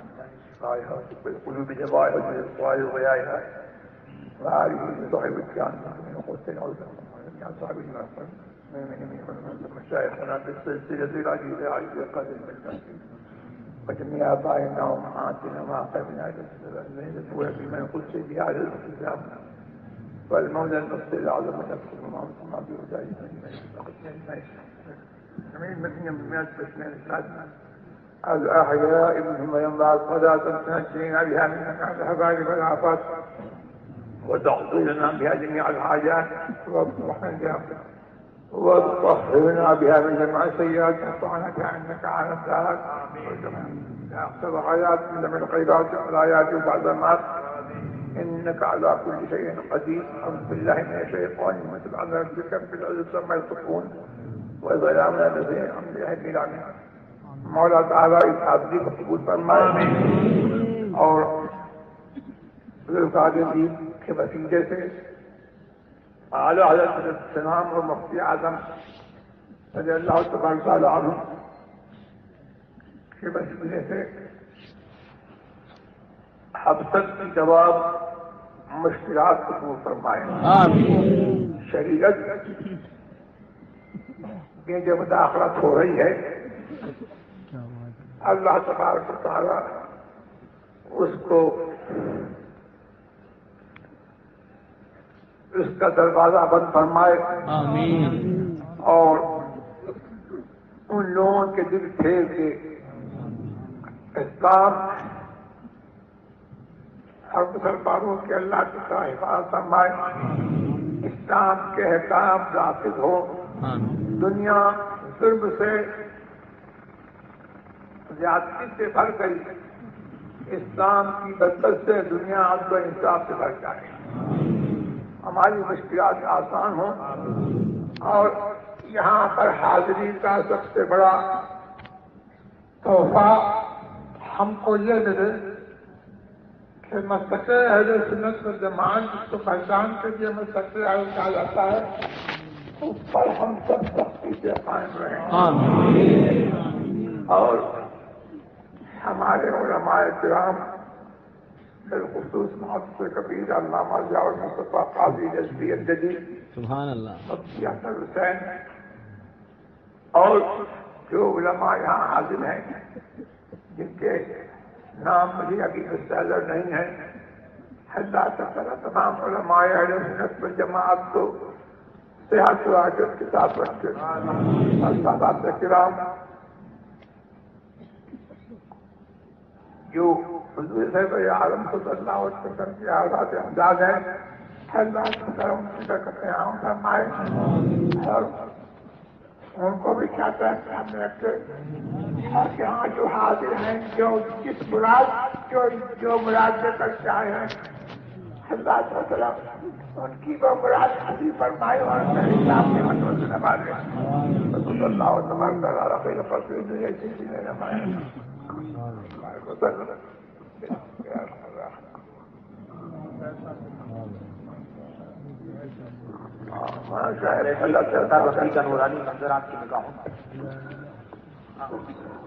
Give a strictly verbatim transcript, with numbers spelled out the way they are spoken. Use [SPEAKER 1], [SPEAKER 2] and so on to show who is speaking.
[SPEAKER 1] شفائها بالقلوب جوائها بالأسوار وغيائها وآله صاحب الكيان من قوتين عزم عن صاحب المغفر من مشايخنا بالسلسلة العزيزة عزيزة القدر المجنسين وجميع آبائنا وأمهاتنا وأقربنا إلى السلام وبمن قلت به على الالتزام والمولى النصر الأعظم نفسه وما صنع بهداه جميع المدينة من مئة بسنين السادسة الأحياء منهم ينبع الصلاة تنسينا بها من الحبائب والعافات وتحصيلنا بها جميع الحاجات وتصلحنا وتطهرنا بها من جميع السيئات وتطهرنا بها انك على الدار احسن الحياه من جميع الخيرات والايات وبعد المات انك على كل شيء قدير. اعوذ بالله من الشيطان وتب على ربك بالعزه ما يصفون وظلامنا الذين امر يهدي العمين. مولا تعالیٰ اس حاضری کو قبول فرمائے اور بزرگان دین کے وسیلے سے اعلی حضرت السلام اور مفتی اعظم رضی اللہ تبارک تعالیٰ عنہ کے وسیلے سے حبست کی جواب مشکلات کو دور فرمائے. شریعت میں جو مداخلت ہو رہی ہے اللہ تبارک و تعالیٰ اس کو اس کا دروازہ بند فرمائے آمین اور ان لوگوں کے دل پھیر کے اسلام ہر مسلمانوں کے اللہ کی طرح حفاظت فرمائے. اسلام کے احکام نافذ ہو. دنیا ظلم سے زیادتی سے بھر گئی. اسلام کی برکت سے دنیا عدل و انصاف سے بھر جائے. ہماری مشکلات آسان ہوں اور یہاں پر حاضری کا سب سے بڑا تحفہ ہم کو یہ ملے کہ مسلک اہل سنت والجماعت جس کو پہچان کے لیے مسلک اہل کہا جاتا ہے اس پر ہم سب سختی سے قائم رہیں اور ہمارے علماء کرام بالخصوص محمد کبیر علامہ ضیاء المصطفیٰ قاضی رضوی الجدید سبحان اللہ مفتی احمد حسین اور جو علماء یہاں حاضر ہیں جن کے نام مجھے ابھی مستحضر نہیں ہے. اللہ تعالیٰ تمام علماء اہل سنت والجماعت کو صحت و عافیت کے ساتھ رکھے. سادات کرام جو حضور صاحب عالم صلی اللہ علیہ وسلم کے حالات انداز ہیں اللہ تعالیٰ ان کی برکتیں عام فرمائے اور ان کو بھی چاہتا ہے کہ ہم رکھے اور یہاں جو حاضر ہیں جو جس مراد جو جو مراد لے کر کے آئے ہیں اللہ تعالیٰ ان کی وہ مراد حاضر فرمائے اور اسلام کے مطلب سے نوازے. صلی اللہ علیہ وسلم اللہ کا نورانی منظر آپ کی نگاہوں